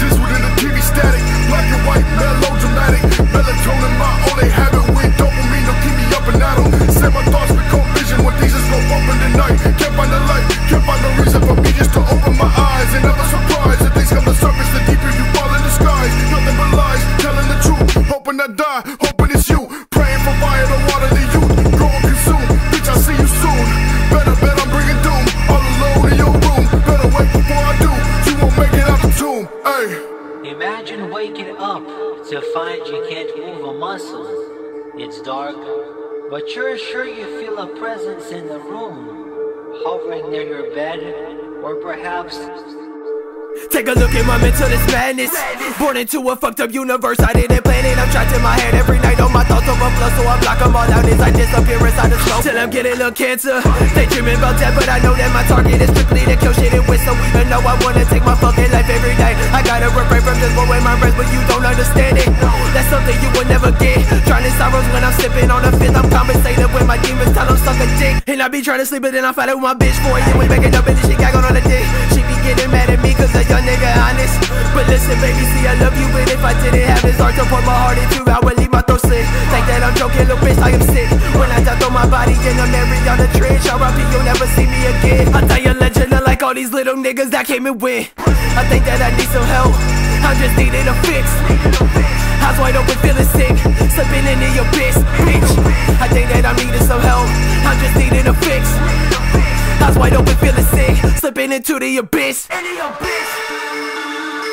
sizzled in the TV static. Black and white, melodramatic. Melatonin, my only habit. With dopamine, don't keep me up and at 'em. Set my thoughts become vision when things just go up in the night. Can't find the light, can't find no reason for me just to open my eyes. And never surprised that things come to surface, the deeper you fall in the skies. Nothing but lies, telling the truth. Hoping I die, hoping it's you. Praying for fire to water the youth. Go and consume, bitch, I'll see you soon. Better bet I'm bringing doom. All alone in your room. Better wait before I do. You won't make it out the tomb. Ay. Imagine waking up to find you can't move a muscle. It's dark, but you're sure you feel a presence in the room, hovering near your bed, or perhaps... Take a look at my mental, it's madness. Born into a fucked up universe, I didn't plan it. I'm trapped in my head every night, all my thoughts overflow, so I block them all out as I disappear inside the smoke. Till I'm getting a little cancer, they dreaming about death, but I know that my target is strictly to kill shit and whistle. Even though I wanna take my fucking life every day, I gotta refrain from just blowing my breath, but you don't understand it. That's something you will never get. Drowning sorrows when I'm sipping on a fifth. I'm compensating when my demons tell them suck a dick. And I be trying to sleep, but then I fight with my bitch for it. We making up and she gagging on the dick. She be getting mad at me cause a young nigga honest. But listen baby, see I love you, but if I didn't have this art to pour my heart into, I would leave my throat slit. Think that I'm joking, little bitch, I am sick. When I die, throw my body in a Mary on the trench. R.I.P. you'll never see me again. I tell you legend, like all these little niggas that came and went. I think that I need some help, I just needed a fix. Eyes wide open, feeling sick, slipping into your bitch. I think that I'm needing some help, I just needed a fix. Eyes wide open, feeling sick, slipping into the abyss.